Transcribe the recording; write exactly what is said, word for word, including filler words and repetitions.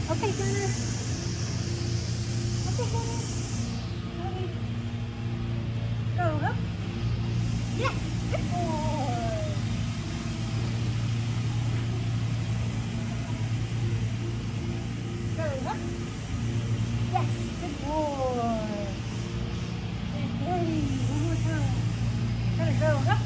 Okay, Gunner. Okay, Gunner. Okay. Go up. Yes, good boy. Go up. Yes, good boy. And hey, one more time. Gotta go up.